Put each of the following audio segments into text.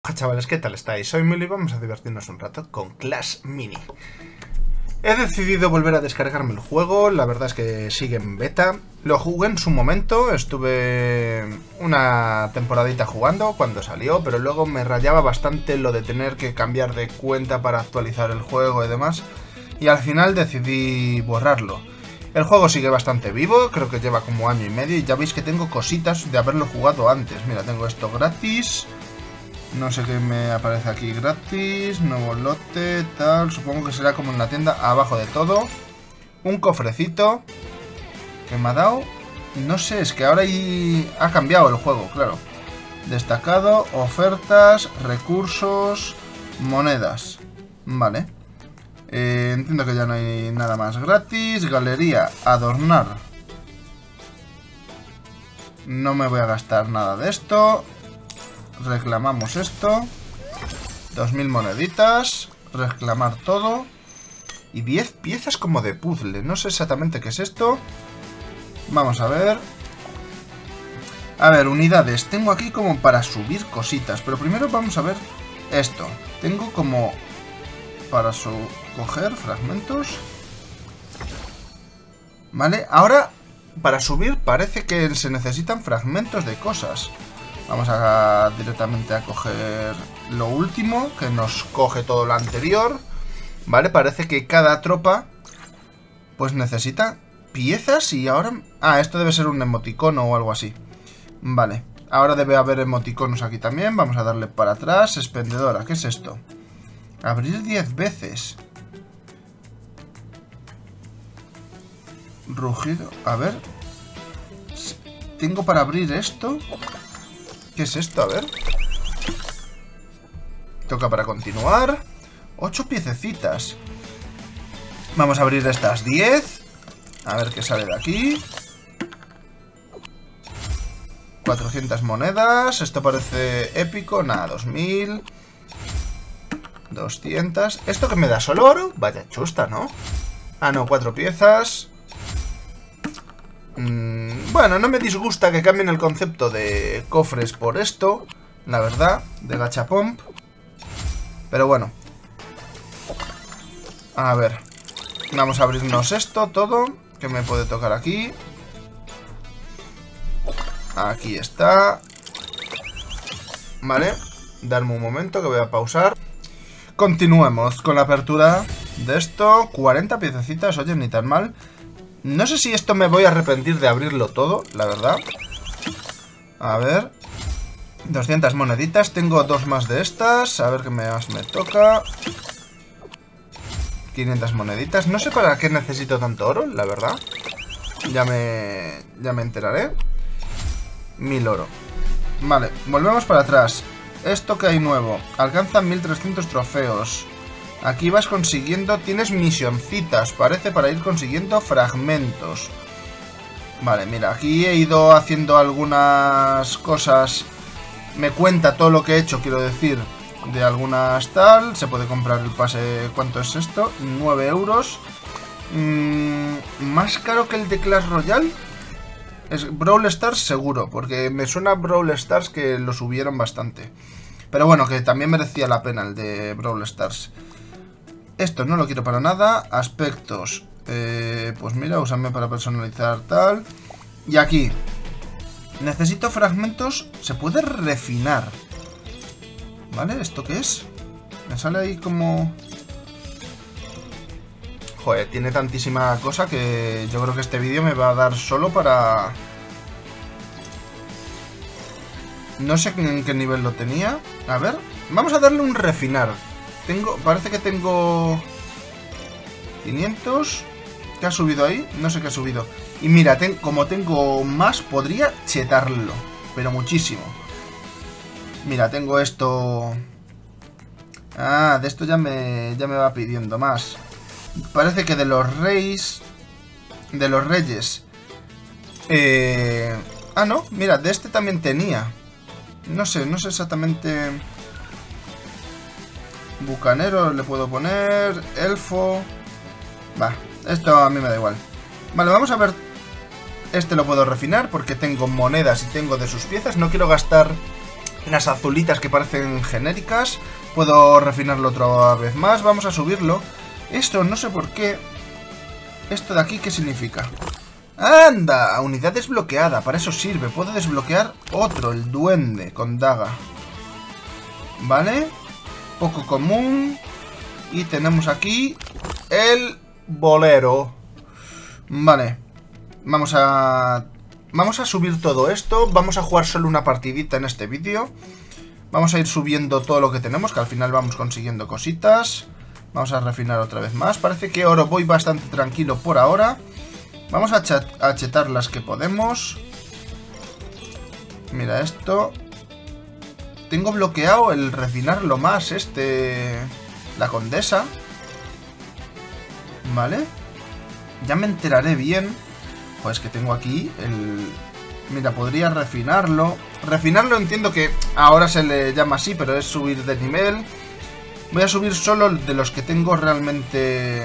Hola chavales, ¿qué tal estáis? Soy Mili y vamos a divertirnos un rato con Clash Mini. He decidido volver a descargarme el juego, la verdad es que sigue en beta. Lo jugué en su momento, estuve una temporadita jugando cuando salió, pero luego me rayaba bastante lo de tener que cambiar de cuenta para actualizar el juego y demás. Y al final decidí borrarlo. El juego sigue bastante vivo, creo que lleva como año y medio y ya veis que tengo cositas de haberlo jugado antes. Mira, tengo esto gratis. No sé qué me aparece aquí gratis, nuevo lote, tal, supongo que será como en la tienda, abajo de todo. Un cofrecito que me ha dado, no sé, es que ahora ha cambiado el juego, claro. Destacado, ofertas, recursos, monedas, vale. Entiendo que ya no hay nada más gratis, galería, adornar. No me voy a gastar nada de esto. Reclamamos esto. 2000 moneditas. Reclamar todo. Y 10 piezas como de puzzle. No sé exactamente qué es esto. Vamos a ver. A ver, unidades. Tengo aquí como para subir cositas. Pero primero vamos a ver esto. Tengo como para coger fragmentos. Vale, ahora para subir parece que se necesitan fragmentos de cosas. Vamos directamente a coger lo último, que nos coge todo lo anterior. Vale, parece que cada tropa pues necesita piezas y ahora... Ah, esto debe ser un emoticono o algo así. Vale, ahora debe haber emoticonos aquí también. Vamos a darle para atrás. Expendedora, ¿qué es esto? Abrir 10 veces. Rugido, a ver. Tengo para abrir esto. ¿Qué es esto? A ver. Toca para continuar. 8 piececitas. Vamos a abrir estas 10. A ver qué sale de aquí. 400 monedas. Esto parece épico. Nada, 2000. 200. ¿Esto que me da? ¿Solo oro? Vaya chusta, ¿no? Ah, no, 4 piezas. Bueno, no me disgusta que cambien el concepto de cofres por esto, la verdad, de gachapomp. Pero bueno. A ver. Vamos a abrirnos esto, todo. Que me puede tocar aquí. Aquí está. Vale. Darme un momento que voy a pausar. Continuemos con la apertura de esto. 40 piececitas, oye, ni tan mal. No sé si esto me voy a arrepentir de abrirlo todo, la verdad. A ver. 200 moneditas. Tengo 2 más de estas. A ver qué más me toca. 500 moneditas. No sé para qué necesito tanto oro, la verdad. Ya me enteraré. 1000 oro. Vale, volvemos para atrás. Esto que hay nuevo. Alcanza 1300 trofeos. Aquí vas consiguiendo, tienes misioncitas, parece, para ir consiguiendo fragmentos. Vale, mira, aquí he ido haciendo algunas cosas. Me cuenta todo lo que he hecho, quiero decir, de algunas tal. Se puede comprar el pase, ¿cuánto es esto? 9 euros. Más caro que el de Clash Royale. Es Brawl Stars seguro, porque me suena a Brawl Stars que lo subieron bastante. Pero bueno, que también merecía la pena el de Brawl Stars. Esto no lo quiero para nada. Aspectos. Pues mira, úsame para personalizar tal. Y aquí. Necesito fragmentos. Se puede refinar. ¿Vale? ¿Esto qué es? Me sale ahí como... Joder, tiene tantísima cosa que yo creo que este vídeo me va a dar solo para... No sé en qué nivel lo tenía. A ver. Vamos a darle un refinar. Parece que tengo 500. ¿Qué ha subido ahí? No sé qué ha subido. Y mira, como tengo más, podría chetarlo. Pero muchísimo. Mira, tengo esto. Ah, de esto ya me va pidiendo más. Parece que de los reyes. De los reyes. Ah, no, mira, de este también tenía. No sé exactamente. Bucanero le puedo poner. Elfo. Va, esto a mí me da igual. Vale, vamos a ver. Este lo puedo refinar porque tengo monedas y tengo de sus piezas. No quiero gastar las azulitas que parecen genéricas. Puedo refinarlo otra vez más. Vamos a subirlo. Esto no sé por qué. Esto de aquí, ¿qué significa? ¡Anda! Unidad desbloqueada. Para eso sirve. Puedo desbloquear otro, el duende con daga. ¿Vale? Poco común. Y tenemos aquí el bolero. Vale. Vamos a subir todo esto. Vamos a jugar solo una partidita en este vídeo. Vamos a ir subiendo todo lo que tenemos, que al final vamos consiguiendo cositas. Vamos a refinar otra vez más. Parece que oro voy bastante tranquilo por ahora. Vamos a chetar las que podemos. Mira esto. Tengo bloqueado el refinarlo más, la condesa. Vale. Ya me enteraré bien. Pues que tengo aquí el... Mira, podría refinarlo. Refinarlo entiendo que ahora se le llama así, pero es subir de nivel. Voy a subir solo de los que tengo realmente...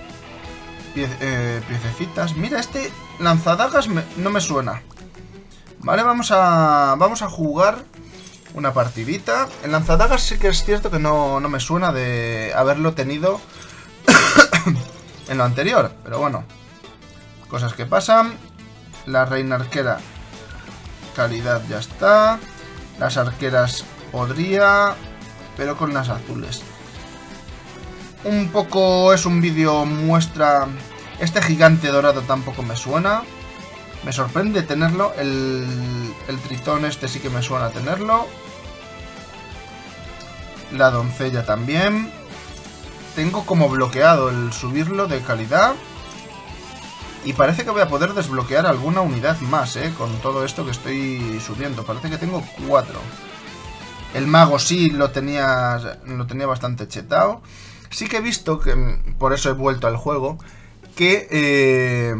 piececitas. Mira, este lanzadagas no me suena. Vale, vamos a jugar una partidita. El lanzadagas sí que es cierto que no me suena de haberlo tenido en lo anterior. Pero bueno, cosas que pasan. La reina arquera, calidad ya está. Las arqueras podría, pero con las azules. Un poco es un vídeo muestra. Este gigante dorado tampoco me suena. Me sorprende tenerlo. El tritón este sí que me suena tenerlo. La doncella también. Tengo como bloqueado el subirlo de calidad. Y parece que voy a poder desbloquear alguna unidad más, con todo esto que estoy subiendo. Parece que tengo 4. El mago sí lo tenía bastante chetado. Sí que he visto, que por eso he vuelto al juego, que...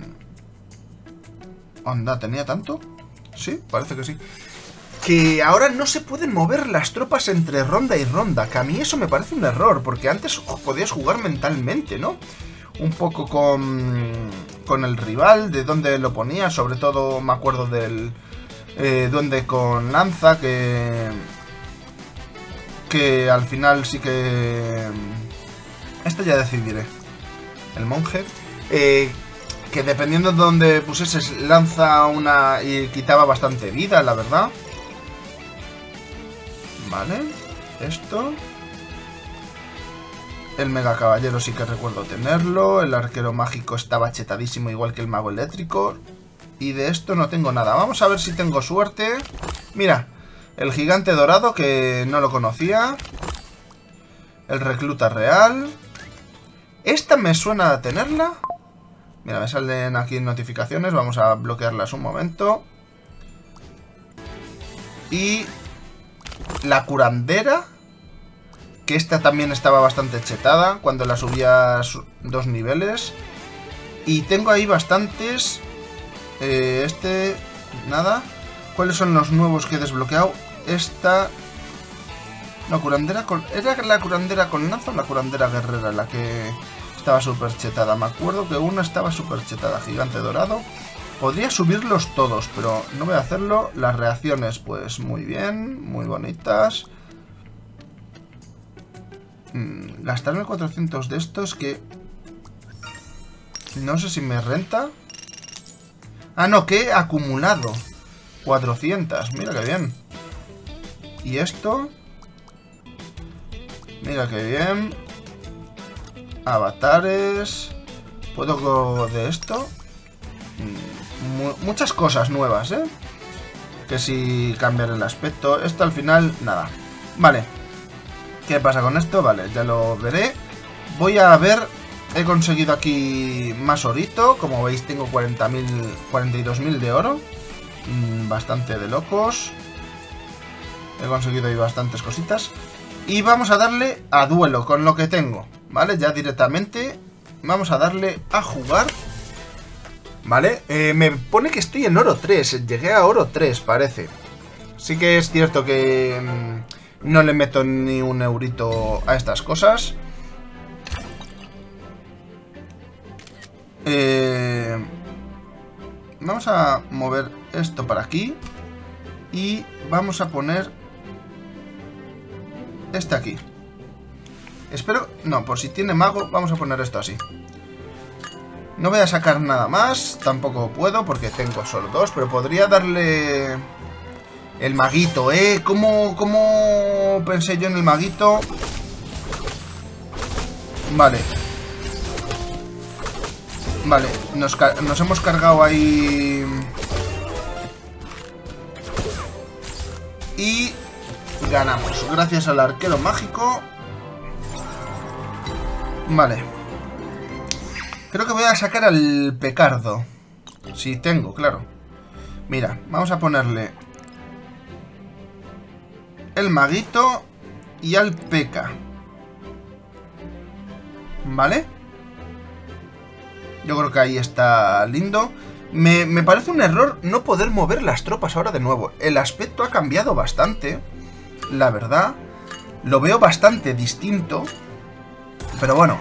Onda, ¿tenía tanto? Sí, parece que sí. Que ahora no se pueden mover las tropas entre ronda y ronda. Que a mí eso me parece un error, porque antes podías jugar mentalmente, ¿no? Un poco con el rival, de dónde lo ponía. Sobre todo me acuerdo del duende con lanza, que al final sí que... Esto ya decidiré. El monje. Que dependiendo de dónde pusieses lanza una y quitaba bastante vida, la verdad. Vale. Esto. El mega caballero sí que recuerdo tenerlo. El arquero mágico estaba chetadísimo, igual que el mago eléctrico. Y de esto no tengo nada. Vamos a ver si tengo suerte. Mira, el gigante dorado, que no lo conocía. El recluta real. Esta me suena a tenerla. Mira, me salen aquí notificaciones. Vamos a bloquearlas un momento. Y la curandera, que esta también estaba bastante chetada cuando la subías 2 niveles. Y tengo ahí bastantes. Nada. ¿Cuáles son los nuevos que he desbloqueado? Esta... No, curandera con... ¿Era la curandera con lanza o la curandera guerrera la que estaba súper chetada? Me acuerdo que una estaba súper chetada. Gigante dorado. Podría subirlos todos, pero no voy a hacerlo. Las reacciones, pues muy bien, muy bonitas. Gastarme 400 de estos que... No sé si me renta. Ah, no, que he acumulado 400, mira que bien. Y esto... Mira que bien. Avatares. ¿Puedo de esto? Muchas cosas nuevas, ¿eh? Que si cambiar el aspecto. Esto al final, nada. Vale. ¿Qué pasa con esto? Vale, ya lo veré. Voy a ver. He conseguido aquí más orito. Como veis tengo 42.000 de oro. Bastante de locos. He conseguido ahí bastantes cositas. Y vamos a darle a duelo con lo que tengo. ¿Vale? Ya directamente vamos a darle a jugar. ¿Vale? Me pone que estoy en oro 3. Llegué a oro 3, parece. Sí que es cierto que no le meto ni un eurito a estas cosas. Vamos a mover esto para aquí. Y vamos a poner este aquí. Espero... No, por si tiene mago, vamos a poner esto así. No voy a sacar nada más. Tampoco puedo porque tengo solo 2. Pero podría darle... El maguito, ¿eh? ¿Cómo pensé yo en el maguito? Vale. Vale, nos hemos cargado ahí... Y... ganamos, gracias al arquero mágico. Vale. Creo que voy a sacar al Pecardo. Si tengo, claro. Mira, vamos a ponerle... el maguito y al P.E.K.K.A. ¿Vale? Yo creo que ahí está lindo. Me parece un error no poder mover las tropas ahora de nuevo. El aspecto ha cambiado bastante, la verdad. Lo veo bastante distinto. Pero bueno,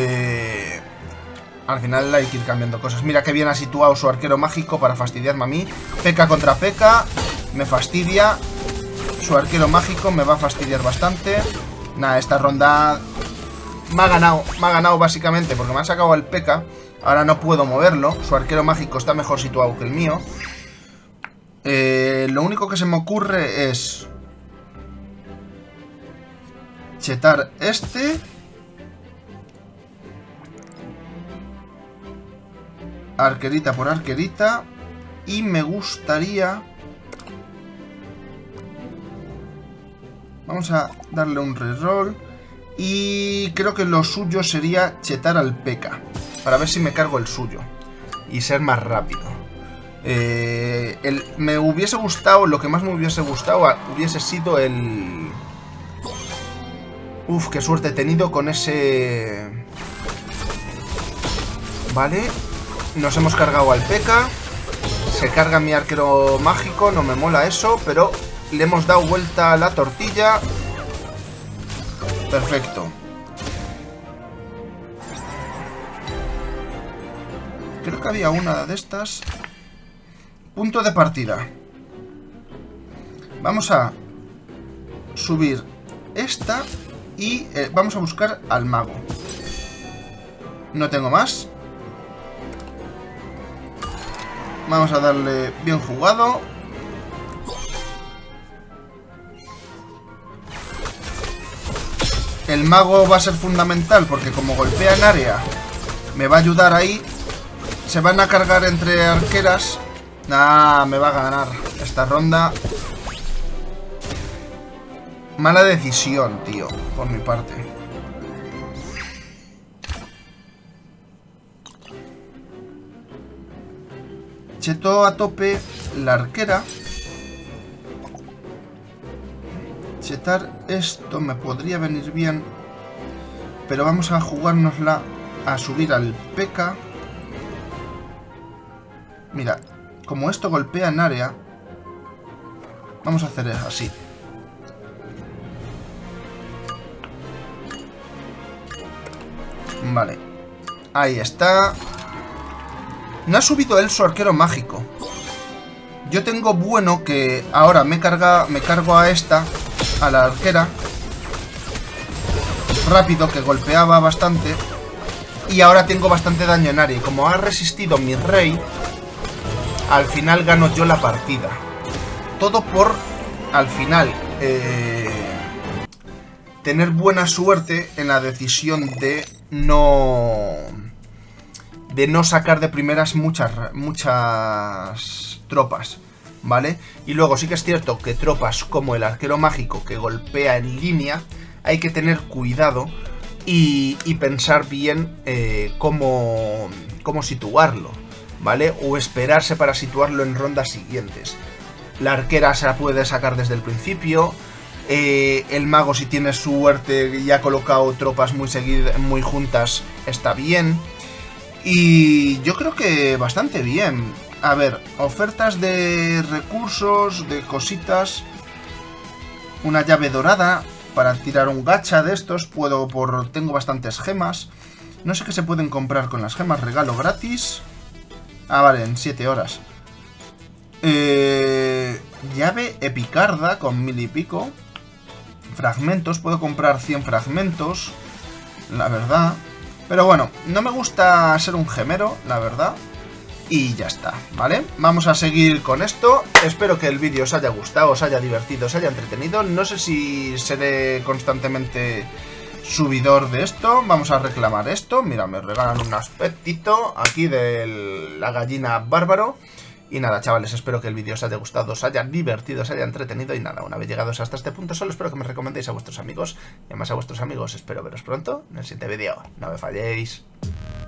al final hay que ir cambiando cosas. Mira que bien ha situado su arquero mágico para fastidiarme a mí. P.E.K.K.A. contra P.E.K.K.A. Me fastidia. Su arquero mágico me va a fastidiar bastante. Nada, esta ronda me ha ganado básicamente porque me han sacado al P.E.K.K.A. Ahora no puedo moverlo. Su arquero mágico está mejor situado que el mío. Lo único que se me ocurre es chetar este. Arquerita por arquerita. Y me gustaría... Vamos a darle un reroll. Y creo que lo suyo sería chetar al P.E.K.K.A. para ver si me cargo el suyo y ser más rápido. Me hubiese gustado, lo que más me hubiese gustado hubiese sido el... Uf, qué suerte he tenido con ese... Vale. Nos hemos cargado al P.E.K.K.A. Se carga mi arquero mágico, no me mola eso, pero le hemos dado vuelta a la tortilla. Perfecto. Creo que había una de estas. Punto de partida. Vamos a subir esta y vamos a buscar al mago. No tengo más. Vamos a darle bien jugado. El mago va a ser fundamental porque como golpea en área me va a ayudar ahí. Se van a cargar entre arqueras. Nah, me va a ganar esta ronda. Mala decisión, tío, por mi parte. Cheto a tope la arquera. Chetar esto me podría venir bien. Pero vamos a jugárnosla a subir al P.E.K.K.A. Mira, como esto golpea en área, vamos a hacer así. Vale. Ahí está. No ha subido él su arquero mágico. Yo tengo bueno que ahora me cargo a esta, a la arquera. Rápido, que golpeaba bastante. Y ahora tengo bastante daño en área. Y como ha resistido mi rey, al final gano yo la partida. Todo por, al final, tener buena suerte en la decisión de no sacar de primeras muchas tropas, ¿vale? Y luego sí que es cierto que tropas como el arquero mágico que golpea en línea, hay que tener cuidado y pensar bien cómo situarlo, ¿vale? O esperarse para situarlo en rondas siguientes. La arquera se la puede sacar desde el principio. El mago, si tiene suerte y ha colocado tropas muy juntas, está bien. Y yo creo que bastante bien. A ver, ofertas de recursos, de cositas. Una llave dorada para tirar un gacha de estos. Tengo bastantes gemas. No sé qué se pueden comprar con las gemas. Regalo gratis. Ah, vale, en 7 horas. Llave epicarda con 1000 y pico. fragmentos. Puedo comprar 100 fragmentos, la verdad. Pero bueno, no me gusta ser un gemero, la verdad. Y ya está, ¿vale? Vamos a seguir con esto. Espero que el vídeo os haya gustado, os haya divertido, os haya entretenido. No sé si seré constantemente subidor de esto. Vamos a reclamar esto. Mira, me regalan un aspectito aquí de la gallina bárbaro. Y nada, chavales, espero que el vídeo os haya gustado, os haya divertido, os haya entretenido. Y nada, una vez llegados hasta este punto, solo espero que me recomendéis a vuestros amigos. Y además a vuestros amigos, espero veros pronto en el siguiente vídeo. No me falléis.